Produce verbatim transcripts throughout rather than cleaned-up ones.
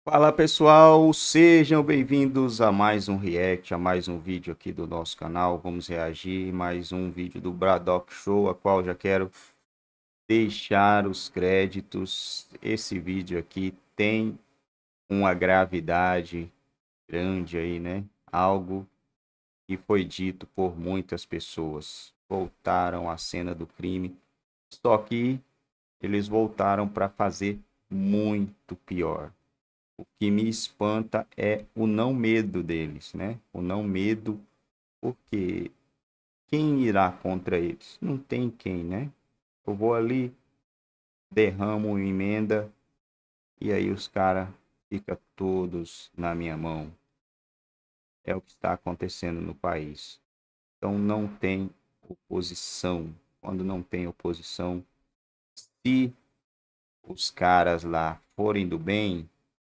Fala pessoal, sejam bem-vindos a mais um react, a mais um vídeo aqui do nosso canal. Vamos reagir mais um vídeo do Braddock Show, a qual já quero deixar os créditos. Esse vídeo aqui tem uma gravidade grande aí, né? Algo que foi dito por muitas pessoas. Voltaram à cena do crime, só que eles voltaram para fazer muito pior. O que me espanta é o não medo deles, né? O não medo, porque quem irá contra eles? Não tem quem, né? Eu vou ali, derramo uma emenda e aí os caras ficam todos na minha mão. É o que está acontecendo no país. Então não tem oposição. Quando não tem oposição, se os caras lá forem do bem,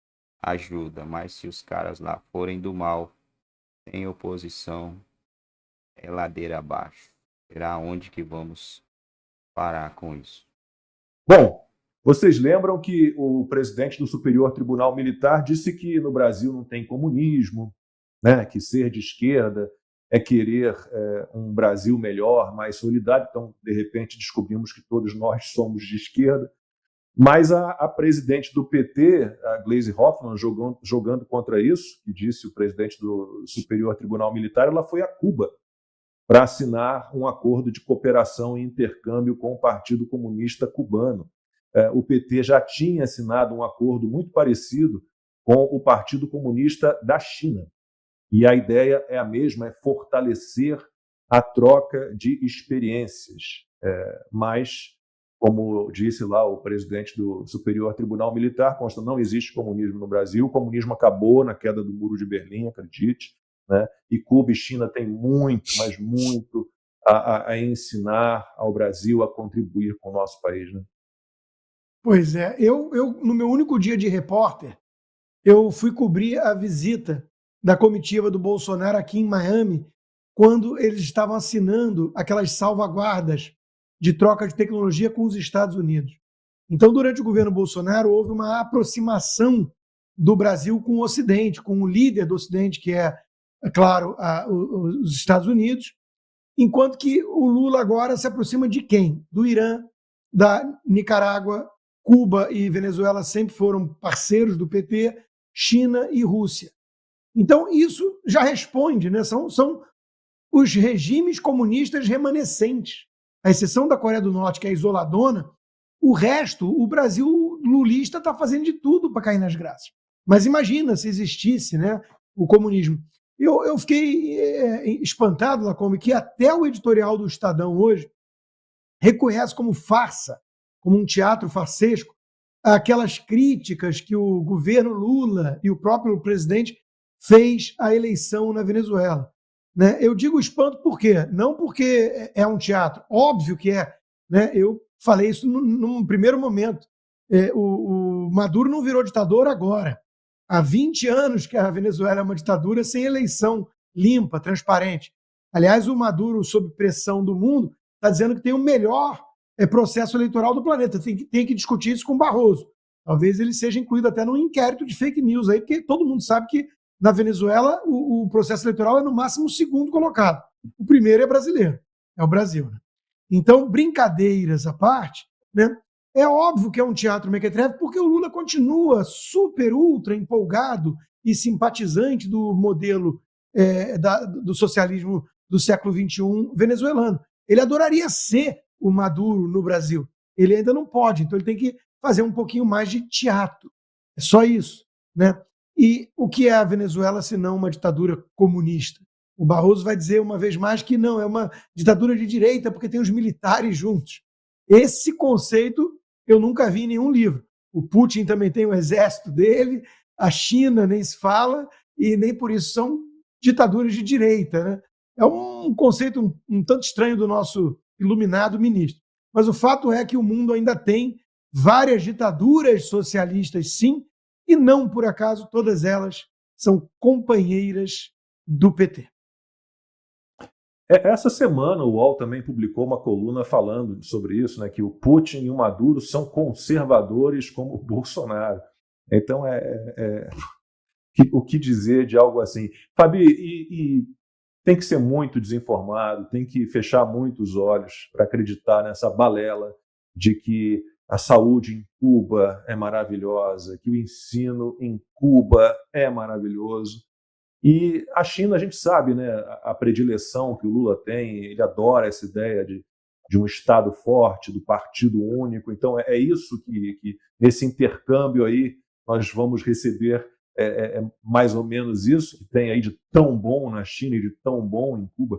ajuda, mas se os caras lá forem do mal, sem oposição, é ladeira abaixo. Será onde que vamos parar com isso? Bom, vocês lembram que o presidente do Superior Tribunal Militar disse que no Brasil não tem comunismo, né? Que ser de esquerda é querer é, um Brasil melhor, mais solidário. Então, de repente, descobrimos que todos nós somos de esquerda. Mas a, a presidente do P T, a Gleisi Hoffmann, jogando, jogando contra isso, que disse o presidente do Superior Tribunal Militar, ela foi a Cuba para assinar um acordo de cooperação e intercâmbio com o Partido Comunista Cubano. O P T já tinha assinado um acordo muito parecido com o Partido Comunista da China. E a ideia é a mesma, é fortalecer a troca de experiências. É, mas, como disse lá o presidente do Superior Tribunal Militar, consta, não existe comunismo no Brasil, o comunismo acabou na queda do Muro de Berlim, acredite, né? E Cuba e China têm muito, mas muito a, a, a ensinar ao Brasil a contribuir com o nosso país, né? Pois é, eu, eu no meu único dia de repórter, eu fui cobrir a visita da comitiva do Bolsonaro aqui em Miami, quando eles estavam assinando aquelas salvaguardas de troca de tecnologia com os Estados Unidos. Então, durante o governo Bolsonaro, houve uma aproximação do Brasil com o Ocidente, com o líder do Ocidente, que é, é claro, a, os Estados Unidos, enquanto que o Lula agora se aproxima de quem? Do Irã, da Nicarágua, Cuba e Venezuela sempre foram parceiros do P T, China e Rússia. Então, isso já responde, né? São, são os regimes comunistas remanescentes. À exceção da Coreia do Norte, que é isoladona, o resto, o Brasil lulista está fazendo de tudo para cair nas graças. Mas imagina se existisse, né, o comunismo. Eu, eu fiquei é, espantado, Lacombe, que até o editorial do Estadão hoje reconhece como farsa, como um teatro farsesco, aquelas críticas que o governo Lula e o próprio presidente fez à eleição na Venezuela. Né? Eu digo espanto por quê? Não porque é um teatro, óbvio que é. Né? Eu falei isso num, num primeiro momento. É, o, o Maduro não virou ditador agora. Há vinte anos que a Venezuela é uma ditadura sem eleição limpa, transparente. Aliás, o Maduro, sob pressão do mundo, está dizendo que tem o melhor é, processo eleitoral do planeta. Tem que, tem que discutir isso com o Barroso. Talvez ele seja incluído até num inquérito de fake news aí, porque todo mundo sabe que na Venezuela o, o processo eleitoral é no máximo o segundo colocado. O primeiro é brasileiro, é o Brasil. Né? Então, brincadeiras à parte, né? É óbvio que é um teatro mequetrefe, porque o Lula continua super, ultra empolgado e simpatizante do modelo é, da, do socialismo do século vinte e um venezuelano. Ele adoraria ser o Maduro no Brasil. Ele ainda não pode, então ele tem que fazer um pouquinho mais de teatro. É só isso. Né? E o que é a Venezuela se não uma ditadura comunista? O Barroso vai dizer uma vez mais que não, é uma ditadura de direita porque tem os militares juntos. Esse conceito eu nunca vi em nenhum livro. O Putin também tem o exército dele, a China nem se fala, e nem por isso são ditaduras de direita. Né? É um conceito um, um tanto estranho do nosso iluminado ministro. Mas o fato é que o mundo ainda tem várias ditaduras socialistas, sim, e não por acaso todas elas são companheiras do P T. Essa semana o U O L também publicou uma coluna falando sobre isso, né, que o Putin e o Maduro são conservadores como o Bolsonaro. Então, é, é, que, o que dizer de algo assim? Fabi, e, e tem que ser muito desinformado, tem que fechar muito os olhos para acreditar nessa balela de que a saúde em Cuba é maravilhosa, que o ensino em Cuba é maravilhoso. E a China, a gente sabe, né, a predileção que o Lula tem, ele adora essa ideia de, de um Estado forte, do partido único. Então, é, é isso que, que, nesse intercâmbio aí, nós vamos receber é, é, é mais ou menos isso que tem aí de tão bom na China e de tão bom em Cuba.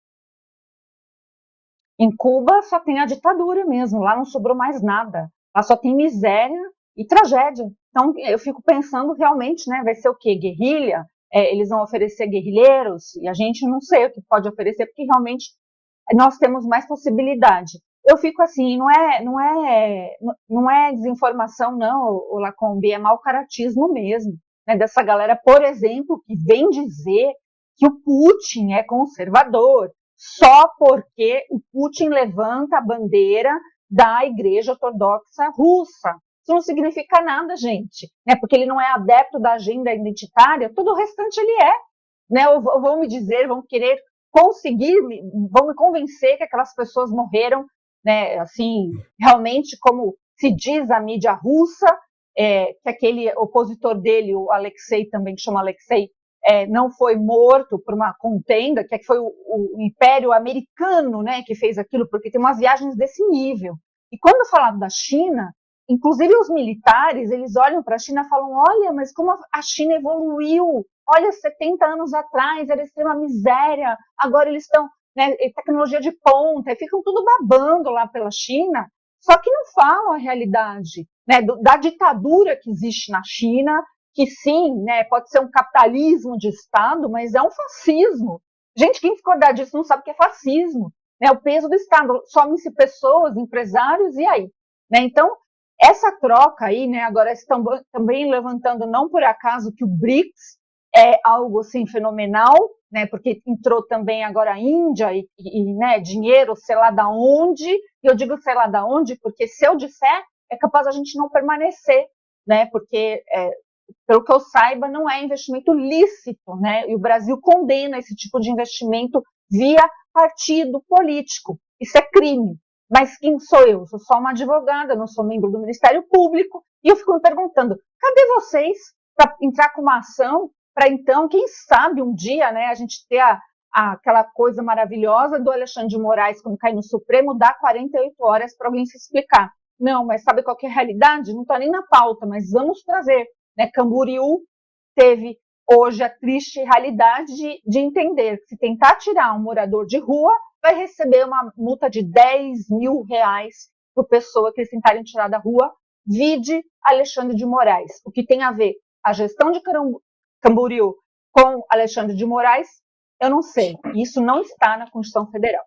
Em Cuba só tem a ditadura mesmo, lá não sobrou mais nada. Lá só tem miséria e tragédia. Então, eu fico pensando realmente, né, vai ser o quê? Guerrilha? É, eles vão oferecer guerrilheiros, e a gente não sei o que pode oferecer, porque realmente nós temos mais possibilidade. Eu fico assim, não é, não é, não é desinformação, não, o Lacombe, é mau caratismo mesmo, né, dessa galera, por exemplo, que vem dizer que o Putin é conservador, só porque o Putin levanta a bandeira da Igreja Ortodoxa Russa. Isso não significa nada, gente, né? Porque ele não é adepto da agenda identitária, todo o restante ele é. Né? Ou vão me dizer, vão querer conseguir, vão me convencer que aquelas pessoas morreram, né? Assim, realmente, como se diz a mídia russa, é, que aquele opositor dele, o Alexei também, que chama Alexei, é, não foi morto por uma contenda, que foi o, o Império Americano, né, que fez aquilo, porque tem umas viagens desse nível. E quando falaram da China, inclusive os militares, eles olham para a China e falam, olha, mas como a China evoluiu, olha, setenta anos atrás era extrema miséria, agora eles estão, né, tecnologia de ponta, e ficam tudo babando lá pela China, só que não falam a realidade, né, do, da ditadura que existe na China, que sim, né, pode ser um capitalismo de Estado, mas é um fascismo. Gente, quem discordar disso não sabe o que é fascismo, né, o peso do Estado, somem-se pessoas, empresários, e aí? Né, então, essa troca aí, né, agora estão também levantando, não por acaso, que o BRICS é algo assim fenomenal, né, porque entrou também agora a Índia e, e né, dinheiro, sei lá da onde, e eu digo sei lá da onde, porque se eu disser, é capaz a gente não permanecer, né, porque, é, pelo que eu saiba, não é investimento lícito, né, e o Brasil condena esse tipo de investimento via partido político, isso é crime. Mas quem sou eu? Eu sou só uma advogada, não sou membro do Ministério Público, e eu fico me perguntando, cadê vocês para entrar com uma ação, para então, quem sabe um dia, né, a gente ter a, a, aquela coisa maravilhosa do Alexandre de Moraes, quando cai no Supremo, dá quarenta e oito horas para alguém se explicar. Não, mas sabe qual que é a realidade? Não está nem na pauta, mas vamos trazer. Né? Camboriú teve hoje a triste realidade de, de entender que se tentar tirar um morador de rua, vai receber uma multa de dez mil reais por pessoa que eles tentarem tirar da rua, vide Alexandre de Moraes. O que tem a ver a gestão de Camboriú com Alexandre de Moraes, eu não sei. Isso não está na Constituição Federal.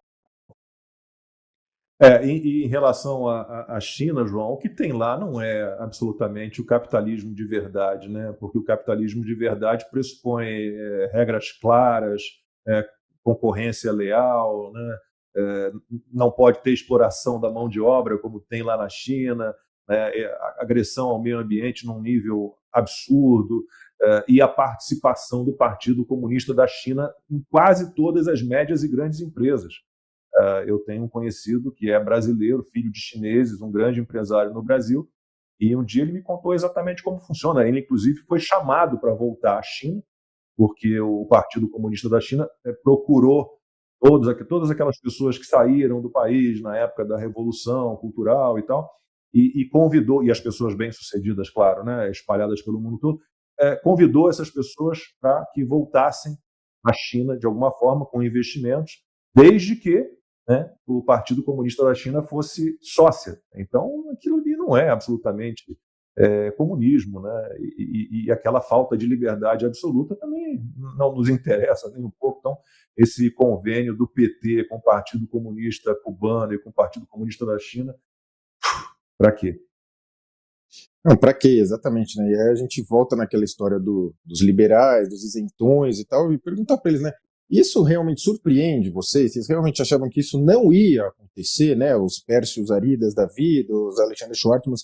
É, e, e em relação à China, João, o que tem lá não é absolutamente o capitalismo de verdade, né? Porque o capitalismo de verdade pressupõe é, regras claras, é, concorrência leal, né? É, não pode ter exploração da mão de obra como tem lá na China, né? Agressão ao meio ambiente num nível absurdo, é, e a participação do Partido Comunista da China em quase todas as médias e grandes empresas. É, eu tenho um conhecido que é brasileiro, filho de chineses, um grande empresário no Brasil, e um dia ele me contou exatamente como funciona. Ele, inclusive, foi chamado para voltar à China, porque o Partido Comunista da China é, procurou todos, todas aquelas pessoas que saíram do país na época da Revolução Cultural e tal, e, e convidou, e as pessoas bem-sucedidas, claro, né, espalhadas pelo mundo todo, é, convidou essas pessoas para que voltassem à China de alguma forma, com investimentos, desde que, né, o Partido Comunista da China fosse sócia. Então, aquilo ali não é absolutamente é, comunismo, né? E, e, e aquela falta de liberdade absoluta também não nos interessa nem um pouco. Então, esse convênio do P T com o Partido Comunista cubano e com o Partido Comunista da China, para quê? Não, para quê, exatamente, né? E aí a gente volta naquela história do, dos liberais, dos isentões e tal, e perguntar para eles, né? Isso realmente surpreende vocês? Vocês realmente achavam que isso não ia acontecer, né? Os Pérsios Aridas da vida, os Alexandre Schwartzman,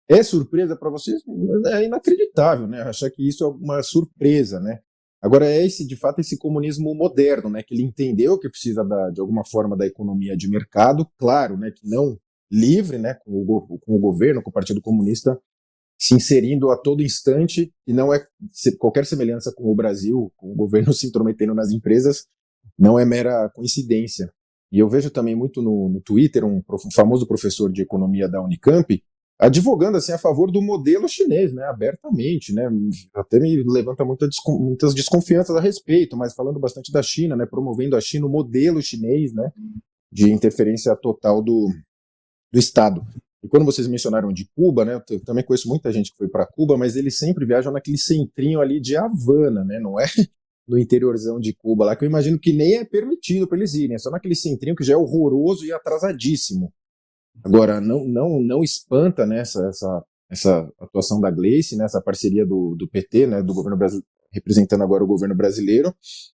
É surpresa para vocês? É inacreditável, né? Achar que isso é uma surpresa, né? Agora, é esse, de fato, esse comunismo moderno, né? Que ele entendeu que precisa, da, de alguma forma, da economia de mercado, claro, né? Que não livre, né? Com o, com o governo, com o Partido Comunista se inserindo a todo instante, e não é qualquer semelhança com o Brasil, com o governo se intrometendo nas empresas, não é mera coincidência. E eu vejo também muito no, no Twitter um, um famoso professor de economia da Unicamp advogando assim a favor do modelo chinês, né, abertamente, né, até me levanta muita descon, muitas desconfianças a respeito, mas falando bastante da China, né, promovendo a China o modelo chinês, né, de interferência total do, do Estado. E quando vocês mencionaram de Cuba, né, eu também conheço muita gente que foi para Cuba, mas eles sempre viajam naquele centrinho ali de Havana, né, não é no interiorzão de Cuba lá, que eu imagino que nem é permitido para eles irem, é só naquele centrinho que já é horroroso e atrasadíssimo. Agora, não, não, não espanta, né, essa, essa, essa atuação da Gleice, né, essa parceria do, do P T, né, do governo brasileiro, representando agora o governo brasileiro,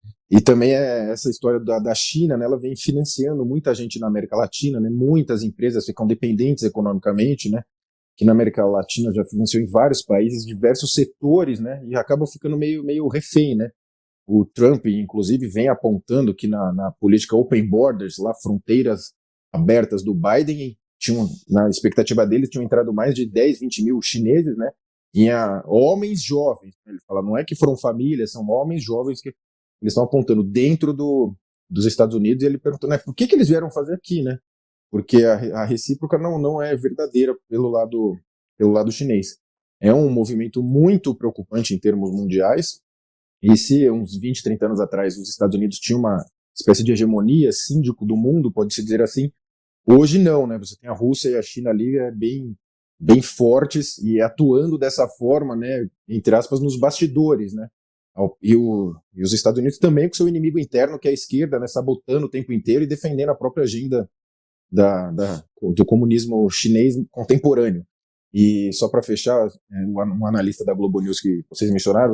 e também é essa história da, da China, né, ela vem financiando muita gente na América Latina, né, muitas empresas ficam dependentes economicamente, né, que na América Latina já financiou em vários países, diversos setores, né, e acaba ficando meio, meio refém, né. O Trump, inclusive, vem apontando que na, na política Open Borders, lá, fronteiras abertas do Biden, tinham, na expectativa deles, tinham entrado mais de dez, vinte mil chineses, né? E a, homens jovens. Ele fala, não é que foram famílias, são homens jovens que eles estão apontando dentro do, dos Estados Unidos. E ele perguntou, né, por que, que eles vieram fazer aqui, né? Porque a, a recíproca não, não é verdadeira pelo lado, pelo lado chinês. É um movimento muito preocupante em termos mundiais. E se uns vinte, trinta anos atrás os Estados Unidos tinham uma espécie de hegemonia, síndico do mundo, pode-se dizer assim, hoje não, né? Você tem a Rússia e a China ali é, bem, bem fortes e atuando dessa forma, né? Entre aspas, nos bastidores, né? E, o, e os Estados Unidos também com seu inimigo interno, que é a esquerda, né? Sabotando o tempo inteiro e defendendo a própria agenda da, da, do comunismo chinês contemporâneo. E só para fechar, um analista da Globo News que vocês mencionaram,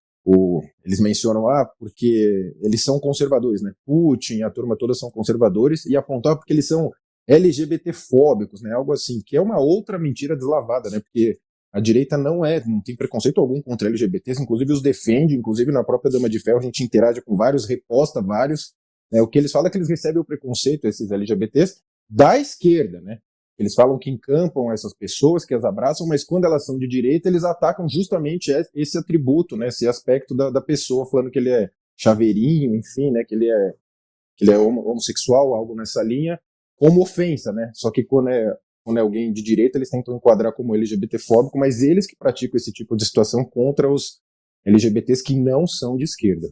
o, eles mencionam, ah, porque eles são conservadores, né? Putin, a turma toda são conservadores, e apontar porque eles são L G B T-fóbicos, né? Algo assim, que é uma outra mentira deslavada, né? Porque a direita não é, não tem preconceito algum contra L G B Ts, inclusive os defende, inclusive na própria Dama de Ferro a gente interage com vários, reposta vários, né? O que eles falam é que eles recebem o preconceito, esses L G B Ts, da esquerda, né? Eles falam que encampam essas pessoas, que as abraçam, mas quando elas são de direita, eles atacam justamente esse atributo, né? Esse aspecto da, da pessoa, falando que ele é chaveirinho, enfim, né? Que ele é, que ele é homossexual, algo nessa linha, como ofensa, né? Só que quando é, quando é alguém de direita, eles tentam enquadrar como L G B T-fóbico, mas eles que praticam esse tipo de situação contra os L G B Ts que não são de esquerda.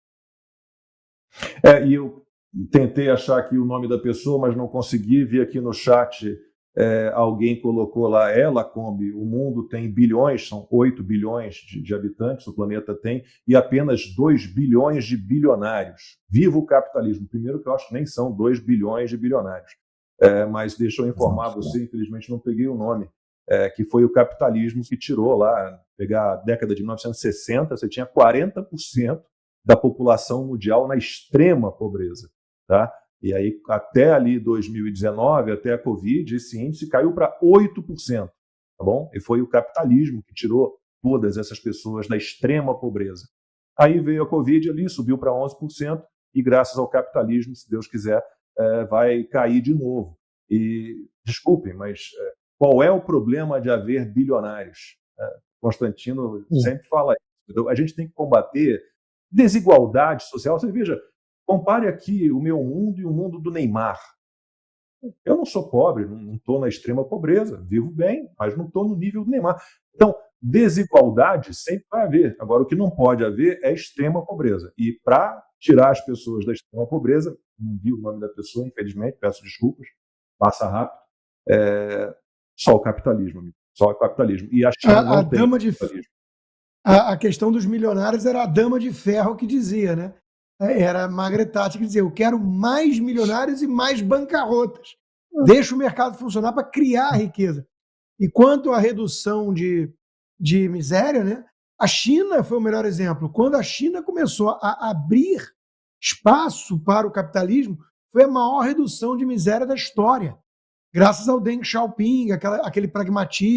É, e eu tentei achar aqui o nome da pessoa, mas não consegui. Vi aqui no chat, é, alguém colocou lá, é, Lacombe, o mundo tem bilhões, são oito bilhões de, de habitantes, o planeta tem, e apenas dois bilhões de bilionários. Viva o capitalismo. Primeiro que eu acho que nem são dois bilhões de bilionários. É, mas deixa eu informar Nossa, você, infelizmente não peguei o nome, é, que foi o capitalismo que tirou lá, pegar a década de mil novecentos e sessenta, você tinha quarenta por cento da população mundial na extrema pobreza, tá? E aí até ali dois mil e dezenove, até a Covid, esse índice caiu para oito por cento, tá bom? E foi o capitalismo que tirou todas essas pessoas da extrema pobreza. Aí veio a Covid ali, subiu para onze por cento, e graças ao capitalismo, se Deus quiser, É, vai cair de novo. E, desculpem, mas é, qual é o problema de haver bilionários? É, Constantino hum. sempre fala isso. A gente tem que combater desigualdade social. Você veja, compare aqui o meu mundo e o mundo do Neymar. Eu não sou pobre, não estou na extrema pobreza, vivo bem, mas não estou no nível do Neymar. Então, desigualdade sempre vai haver. Agora, o que não pode haver é extrema pobreza. E para tirar as pessoas da extrema pobreza, não vi o nome da pessoa, infelizmente, peço desculpas, passa rápido, é, só o capitalismo, amigo. Só o capitalismo. E a China a, não a tem dama de capitalismo. A, a questão dos milionários era a dama de ferro que dizia, né? Era a Margaret Thatcher que dizia, eu quero mais milionários e mais bancarrotas. Deixa o mercado funcionar para criar a riqueza. E quanto à redução de, de miséria, né? A China foi o melhor exemplo. Quando a China começou a abrir espaço para o capitalismo, foi a maior redução de miséria da história. Graças ao Deng Xiaoping, aquela, aquele pragmatismo,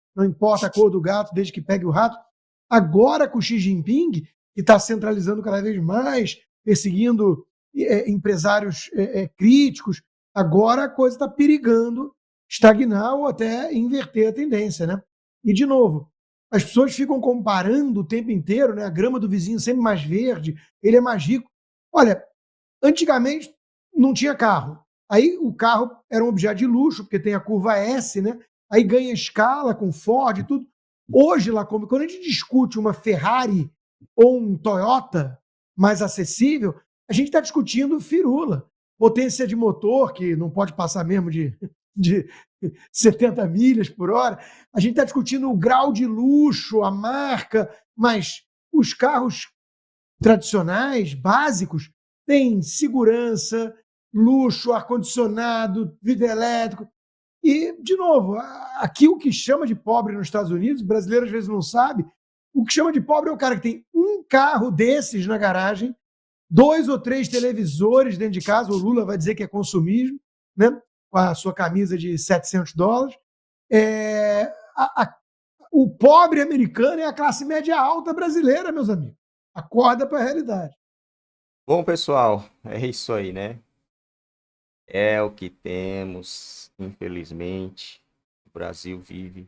não importa a cor do gato, desde que pegue o rato. Agora, com o Xi Jinping, que está centralizando cada vez mais, perseguindo é, empresários é, é, críticos, agora a coisa está perigando estagnar ou até inverter a tendência, né? E, de novo, as pessoas ficam comparando o tempo inteiro, né? A grama do vizinho sempre mais verde, ele é mais rico. Olha, antigamente não tinha carro. Aí o carro era um objeto de luxo, porque tem a curva S, né? Aí ganha escala com Ford e tudo. Hoje, lá, quando a gente discute uma Ferrari ou um Toyota mais acessível, a gente está discutindo firula. Potência de motor, que não pode passar mesmo de, de setenta milhas por hora. A gente está discutindo o grau de luxo, a marca, mas os carros tradicionais, básicos, têm segurança, luxo, ar-condicionado, vidro elétrico. E, de novo, aqui o que chama de pobre nos Estados Unidos, o brasileiro às vezes não sabe, o que chama de pobre é o cara que tem um carro desses na garagem, dois ou três televisores dentro de casa, o Lula vai dizer que é consumismo, né? Com a sua camisa de setecentos dólares. É, a, a, o pobre americano é a classe média alta brasileira, meus amigos. Acorda para a realidade. Bom, pessoal, é isso aí, né? É o que temos, infelizmente. O Brasil vive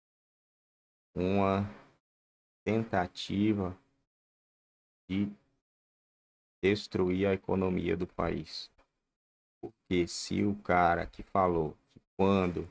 uma tentativa de destruir a economia do país. Porque se o cara que falou que quando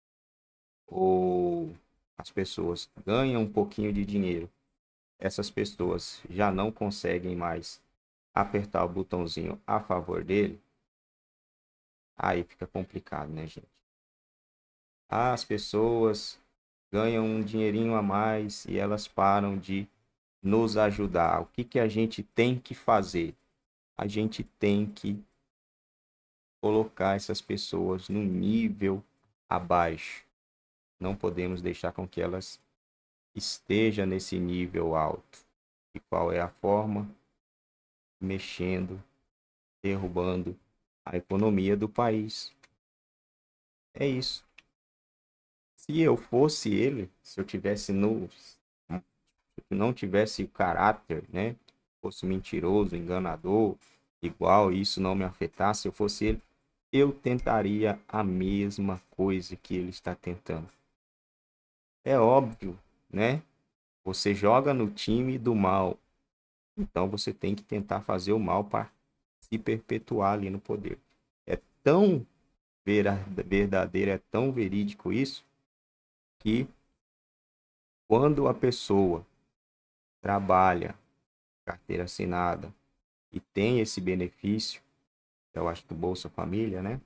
ou as pessoas ganham um pouquinho de dinheiro, essas pessoas já não conseguem mais apertar o botãozinho a favor dele, aí fica complicado, né, gente? As pessoas ganham um dinheirinho a mais e elas param de nos ajudar. O que que a gente tem que fazer? A gente tem que colocar essas pessoas no nível abaixo. Não podemos deixar com que elas estejam nesse nível alto. E qual é a forma? Mexendo, derrubando a economia do país. É isso. Se eu fosse ele, se eu tivesse no, se não tivesse o caráter, né, fosse mentiroso, enganador, igual isso não me afetasse, se eu fosse ele, eu tentaria a mesma coisa que ele está tentando. É óbvio, né? Você joga no time do mal, então você tem que tentar fazer o mal para se perpetuar ali no poder. É tão verdadeiro, é tão verídico isso, que quando a pessoa trabalha, carteira assinada, e tem esse benefício, eu acho que do Bolsa Família, né?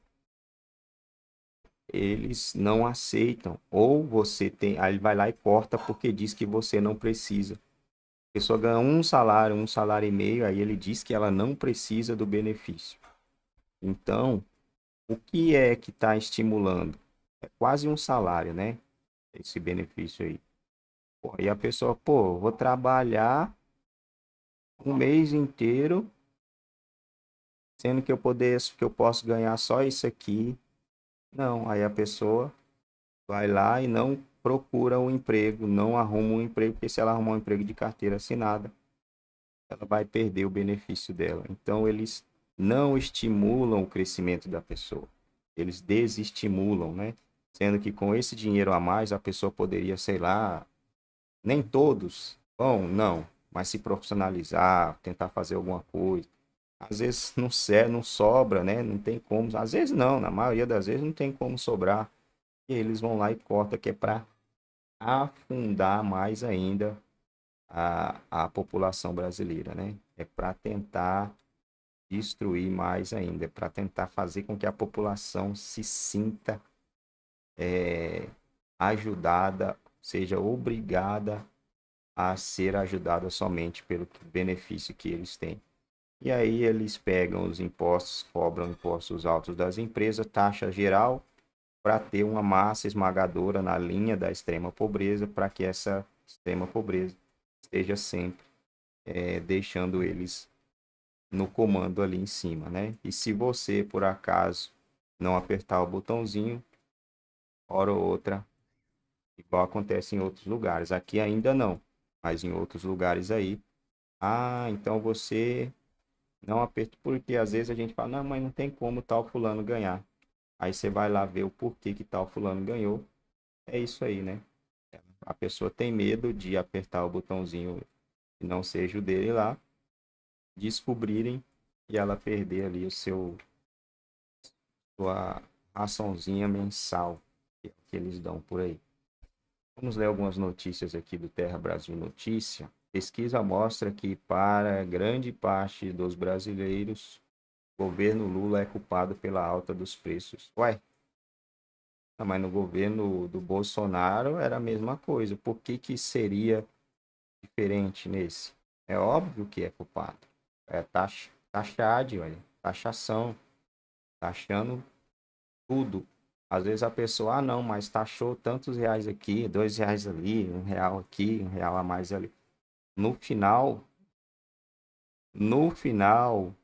Eles não aceitam. Ou você tem, aí ele vai lá e corta porque diz que você não precisa. A pessoa ganha um salário, um salário e meio, aí ele diz que ela não precisa do benefício. Então, o que é que está estimulando? É quase um salário, né? Esse benefício aí. Pô, e a pessoa, pô, vou trabalhar um mês inteiro, sendo que eu, poder, que eu posso ganhar só isso aqui. Não, aí a pessoa vai lá e não procura um emprego, não arruma um emprego, porque se ela arrumar um emprego de carteira assinada, ela vai perder o benefício dela. Então, eles não estimulam o crescimento da pessoa. Eles desestimulam, né? Sendo que com esse dinheiro a mais, a pessoa poderia, sei lá, nem todos, bom, não, mas se profissionalizar, tentar fazer alguma coisa. Às vezes não, não sobra, né? Não tem como. Às vezes não, na maioria das vezes não tem como sobrar. E eles vão lá e cortam, que é para afundar mais ainda a, a população brasileira, né? É para tentar destruir mais ainda, é para tentar fazer com que a população se sinta é, ajudada, seja obrigada a ser ajudada somente pelo benefício que eles têm. E aí eles pegam os impostos, cobram impostos altos das empresas, taxa geral, para ter uma massa esmagadora na linha da extrema pobreza, para que essa extrema pobreza esteja sempre é, deixando eles no comando ali em cima, né? E se você, por acaso, não apertar o botãozinho, hora ou outra, igual acontece em outros lugares. Aqui ainda não, mas em outros lugares aí. Ah, então você não apertou, porque às vezes a gente fala, não, mas não tem como tal fulano ganhar. Aí você vai lá ver o porquê que tal fulano ganhou. É isso aí, né? A pessoa tem medo de apertar o botãozinho que não seja o dele lá, descobrirem e ela perder ali o seu sua raçãozinha mensal que, que eles dão por aí. Vamos ler algumas notícias aqui do Terra Brasil Notícia. Pesquisa mostra que para grande parte dos brasileiros, o governo Lula é culpado pela alta dos preços. Ué, mas no governo do Bolsonaro era a mesma coisa. Por que que seria diferente nesse? É óbvio que é culpado. É taxa, taxade, olha, taxação, taxando tudo. Às vezes a pessoa, ah não, mas taxou tantos reais aqui, dois reais ali, um real aqui, um real a mais ali. No final, no final,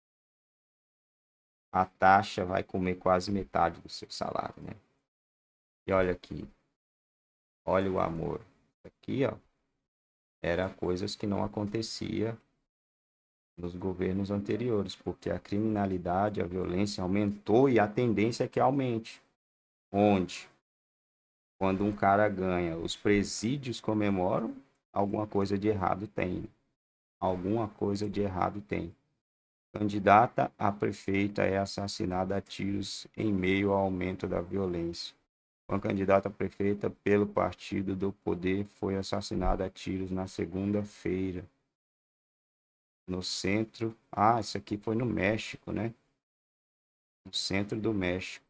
a taxa vai comer quase metade do seu salário, né? E olha aqui, olha o amor. Aqui, ó, era coisas que não acontecia nos governos anteriores, porque a criminalidade, a violência aumentou e a tendência é que aumente. Onde? Quando um cara ganha, os presídios comemoram, alguma coisa de errado tem. Alguma coisa de errado tem. Candidata a prefeita é assassinada a tiros em meio ao aumento da violência. Uma candidata a prefeita pelo Partido do Poder foi assassinada a tiros na segunda-feira. No centro... Ah, isso aqui foi no México, né? No centro do México.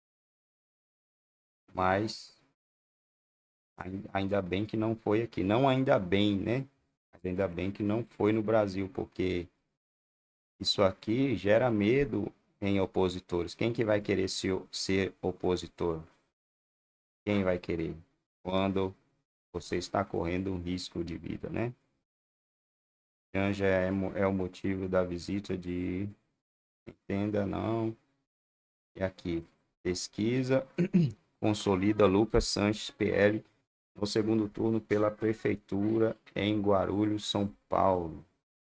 Mas ainda bem que não foi aqui. Não ainda bem, né? Mas ainda bem que não foi no Brasil, porque isso aqui gera medo em opositores. Quem que vai querer ser, ser opositor? Quem vai querer? Quando você está correndo um risco de vida, né? Janja é, é o motivo da visita de... Entenda, não. E aqui, pesquisa consolida Lucas Sanches, P L, no segundo turno pela prefeitura em Guarulhos, São Paulo.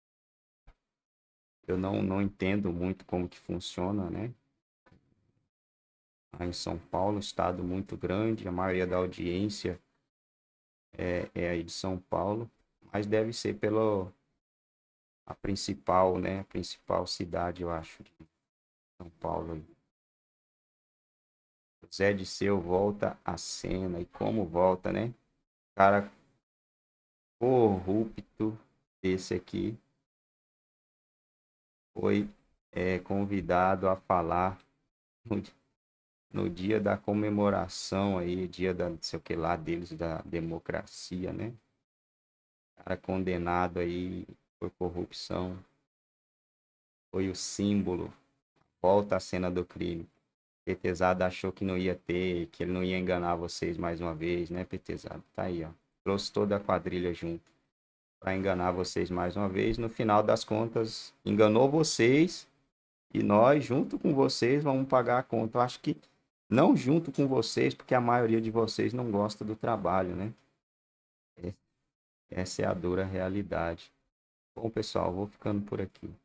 Eu não, não entendo muito como que funciona, né? Aí em São Paulo, estado muito grande, a maioria da audiência é, é aí de São Paulo, mas deve ser pelo a principal, né? A principal cidade, eu acho, de São Paulo. Zé Disseu volta à cena. E como volta, né? Cara corrupto desse aqui foi é, convidado a falar no, no dia da comemoração aí, dia da, não sei o que lá deles, da democracia, né? Cara condenado aí por corrupção. Foi o símbolo. Volta à cena do crime. Petezada achou que não ia ter, que ele não ia enganar vocês mais uma vez, né, Petezada? Tá aí, ó. Trouxe toda a quadrilha junto para enganar vocês mais uma vez. No final das contas, enganou vocês e nós, junto com vocês, vamos pagar a conta. Eu acho que não junto com vocês, porque a maioria de vocês não gosta do trabalho, né? Essa é a dura realidade. Bom, pessoal, vou ficando por aqui.